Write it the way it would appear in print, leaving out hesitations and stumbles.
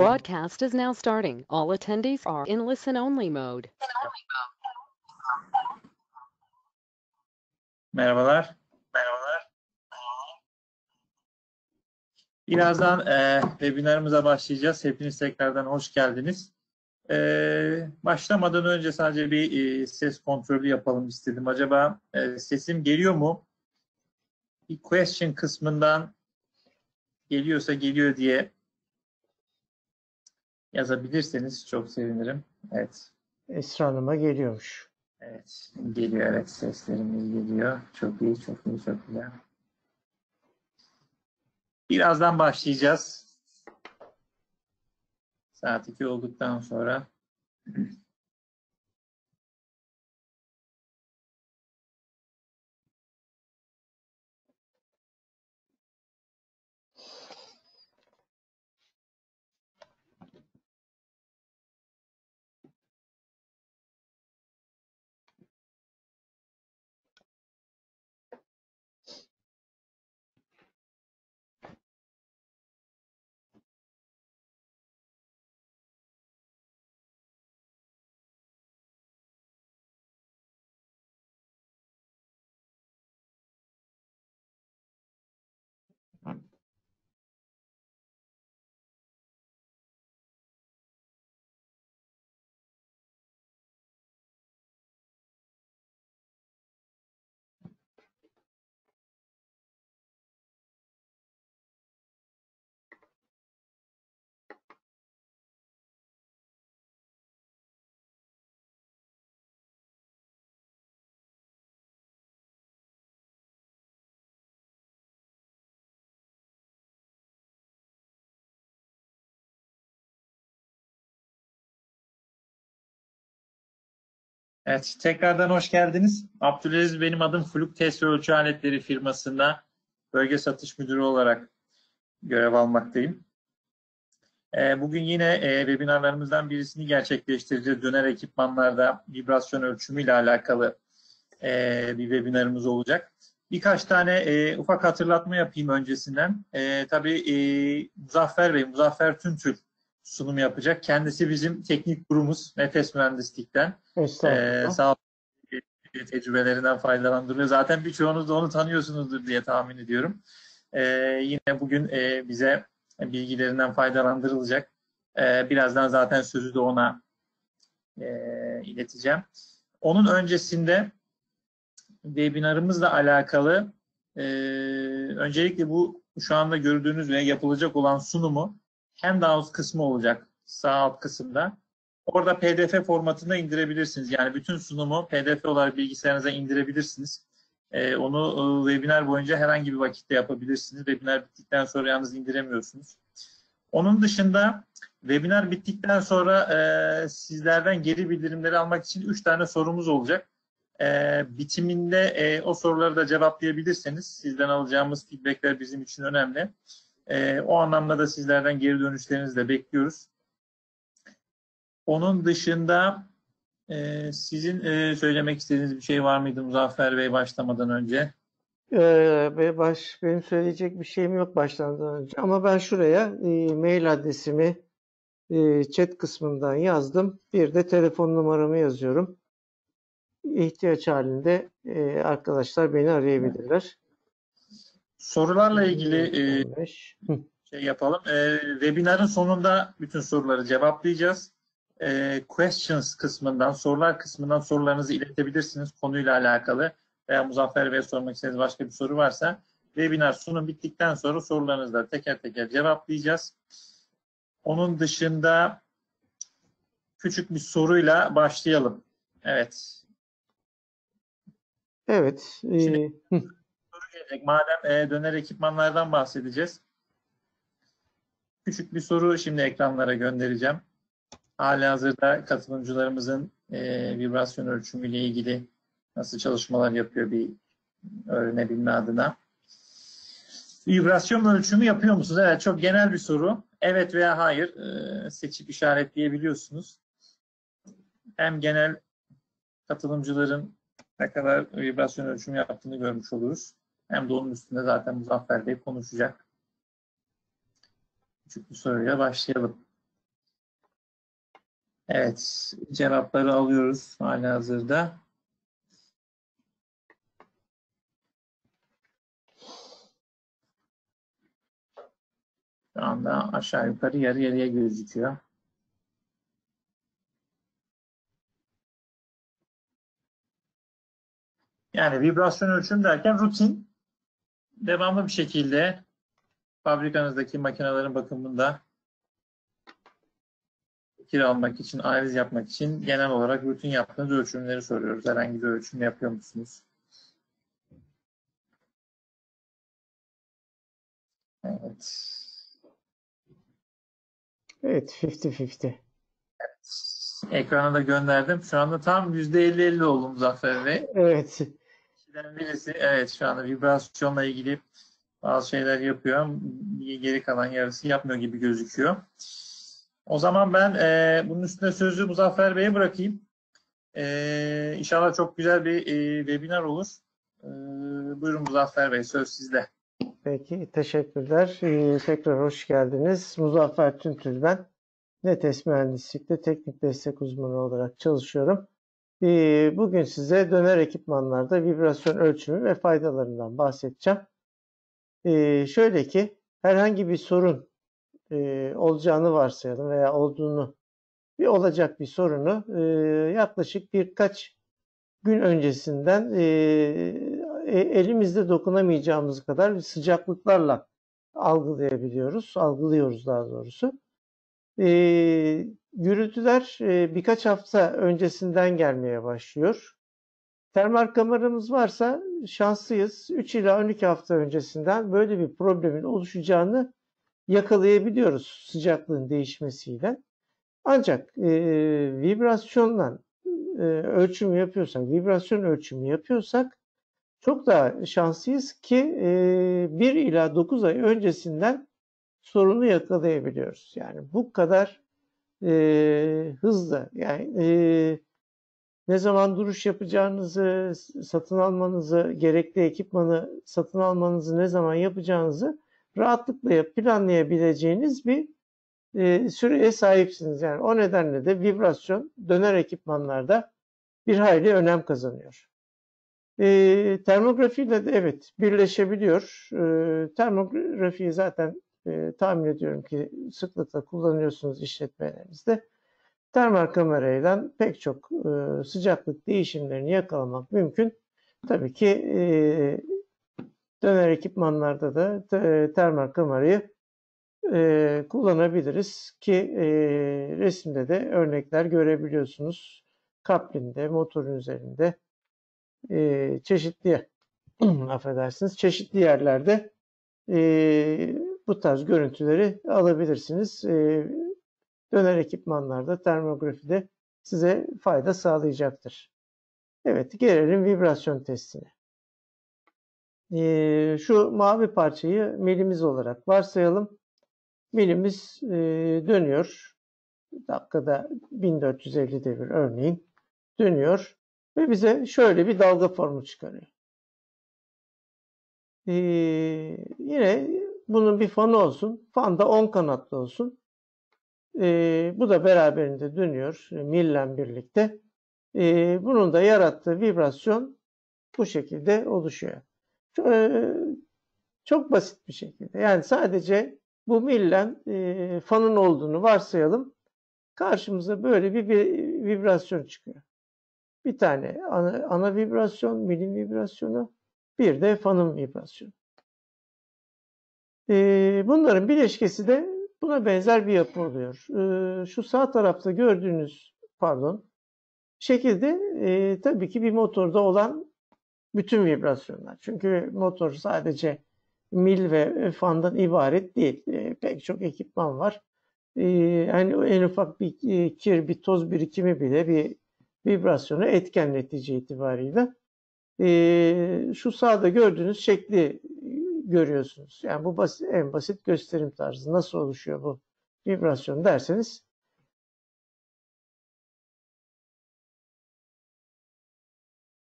broadcast is now starting. All attendees are in listen-only mode. Merhabalar. Birazdan webinarımıza başlayacağız. Hepiniz tekrardan hoş geldiniz. Başlamadan önce sadece bir ses kontrolü yapalım istedim. Acaba sesim geliyor mu? Bir question kısmından geliyorsa geliyor diye yazabilirseniz çok sevinirim. Evet. Esra Hanım'a geliyormuş. Evet, geliyor. Evet, seslerimiz geliyor. Çok iyi, çok iyi, çok güzel. Birazdan başlayacağız. Saat 2 olduktan sonra. Evet, tekrardan hoş geldiniz. Abdülaziz benim adım. Fluk Test ve Ölçü Aletleri firmasında bölge satış müdürü olarak görev almaktayım. Bugün yine webinarlarımızdan birisini gerçekleştireceğiz. Döner ekipmanlarda vibrasyon ölçümü ile alakalı bir webinarımız olacak. Birkaç tane ufak hatırlatma yapayım öncesinden. Tabii Muzaffer Tüntül sunum yapacak. Kendisi bizim teknik kurumuz Nefes Mühendislik'ten. Sağ olun, tecrübelerinden faydalandırıyor. Zaten birçoğunuz da onu tanıyorsunuzdur diye tahmin ediyorum. Yine bugün bize bilgilerinden faydalandırılacak. Birazdan zaten sözü de ona ileteceğim. Onun öncesinde webinarımızla alakalı öncelikle bu şu anda gördüğünüz ve yapılacak olan sunumu Handouts kısmı olacak sağ alt kısımda. Orada PDF formatında indirebilirsiniz. Yani bütün sunumu PDF olarak bilgisayarınıza indirebilirsiniz. Onu webinar boyunca herhangi bir vakitte yapabilirsiniz. Webinar bittikten sonra yalnız indiremiyorsunuz. Onun dışında webinar bittikten sonra sizlerden geri bildirimleri almak için 3 tane sorumuz olacak. Bitiminde o soruları da cevaplayabilirseniz sizden alacağımız feedbackler bizim için önemli. O anlamda da sizlerden geri dönüşlerinizi de bekliyoruz. Onun dışında sizin söylemek istediğiniz bir şey var mıydı Muzaffer Bey başlamadan önce? Benim söyleyecek bir şeyim yok başlamadan önce. Ama ben şuraya mail adresimi chat kısmından yazdım. Bir de telefon numaramı yazıyorum. İhtiyaç halinde arkadaşlar beni arayabilirler. Sorularla ilgili şey yapalım. Webinarın sonunda bütün soruları cevaplayacağız. Questions kısmından, sorular kısmından sorularınızı iletebilirsiniz konuyla alakalı veya Muzaffer Bey'e sormak istediğiniz başka bir soru varsa webinar sunum bittikten sonra sorularınızı da teker teker cevaplayacağız. Onun dışında küçük bir soruyla başlayalım. Evet. Evet. Şimdi soru gelecek. Madem döner ekipmanlardan bahsedeceğiz. Küçük bir soru şimdi ekranlara göndereceğim. Halihazırda katılımcılarımızın vibrasyon ölçümüyle ilgili nasıl çalışmalar yapıyor bir öğrenebilme adına. Vibrasyon ölçümü yapıyor musunuz? Evet, çok genel bir soru. Evet veya hayır seçip işaretleyebiliyorsunuz. Hem genel katılımcıların ne kadar vibrasyon ölçümü yaptığını görmüş oluruz. Hem de onun üstünde zaten Muzaffer Bey konuşacak. Küçük bir soruyla başlayalım. Evet, cevapları alıyoruz halihazırda. Şu anda aşağı yukarı yarı yarıya gözüküyor. Yani vibrasyon ölçüm derken rutin, devamlı bir şekilde fabrikanızdaki makinelerin bakımında fikir almak için, analiz yapmak için genel olarak rutin yaptığınız ölçümleri soruyoruz. Herhangi bir ölçüm yapıyor musunuz? Evet. Evet, 50-50. Ekrana da gönderdim. Şu anda tam %50-50 oldu Muzaffer Bey. Evet. İkisinden birisi, evet, şu anda vibrasyonla ilgili bazı şeyler yapıyor. Geri kalan yarısı yapmıyor gibi gözüküyor. O zaman ben bunun üstüne sözü Muzaffer Bey'e bırakayım. İnşallah çok güzel bir webinar olur. Buyurun Muzaffer Bey, söz sizde. Peki, teşekkürler. Tekrar hoş geldiniz. Muzaffer Tüntül ben. NETES Mühendislik'te teknik destek uzmanı olarak çalışıyorum. Bugün size döner ekipmanlarda vibrasyon ölçümü ve faydalarından bahsedeceğim. Şöyle ki, herhangi bir sorun olacağını varsayalım veya olduğunu, olacak bir sorunu yaklaşık birkaç gün öncesinden elimizde dokunamayacağımız kadar sıcaklıklarla algılıyoruz daha doğrusu. Gürültüler birkaç hafta öncesinden gelmeye başlıyor. Termal kameramız varsa şanslıyız. 3 ila 12 hafta öncesinden böyle bir problemin oluşacağını yakalayabiliyoruz sıcaklığın değişmesiyle. Ancak vibrasyon ölçümü yapıyorsak çok daha şanslıyız ki 1 ila 9 ay öncesinden sorunu yakalayabiliyoruz. Yani bu kadar hızlı. Yani ne zaman duruş yapacağınızı, satın almanızı, gerekli ekipmanı satın almanızı ne zaman yapacağınızı rahatlıkla planlayabileceğiniz bir süreye sahipsiniz. Yani o nedenle de vibrasyon döner ekipmanlarda bir hayli önem kazanıyor. Termografiyle de evet birleşebiliyor. Termografiyi zaten tahmin ediyorum ki sıklıkla kullanıyorsunuz işletmelerinizde. Termal kamerayla pek çok sıcaklık değişimlerini yakalamak mümkün. Tabii ki döner ekipmanlarda da termal kamerayı kullanabiliriz ki resimde de örnekler görebiliyorsunuz. Kaplinde, motorun üzerinde çeşitli affedersiniz çeşitli yerlerde bu tarz görüntüleri alabilirsiniz. Döner ekipmanlarda termografide size fayda sağlayacaktır. Evet, gelelim vibrasyon testine. Şu mavi parçayı milimiz olarak varsayalım. Milimiz dönüyor. Dakikada 1450 devir örneğin dönüyor ve bize şöyle bir dalga formu çıkarıyor. Yine bunun bir fanı olsun. Fan da 10 kanatlı olsun. Bu da beraberinde dönüyor mille birlikte. Bunun da yarattığı vibrasyon bu şekilde oluşuyor. Çok basit bir şekilde. Yani sadece bu millen fanın olduğunu varsayalım. Karşımıza böyle bir vibrasyon çıkıyor. Bir tane ana vibrasyon, milin vibrasyonu, bir de fanın vibrasyonu. Bunların bileşkesi de buna benzer bir yapı oluyor. Şu sağ tarafta gördüğünüz şekilde tabii ki bir motorda olan bütün vibrasyonlar. Çünkü motor sadece mil ve fandan ibaret değil. Pek çok ekipman var. Yani en ufak bir kir, bir toz birikimi bile bir vibrasyonu etken netice itibariyle. Şu sağda gördüğünüz şekli görüyorsunuz. Yani bu en basit gösterim tarzı. Nasıl oluşuyor bu vibrasyon derseniz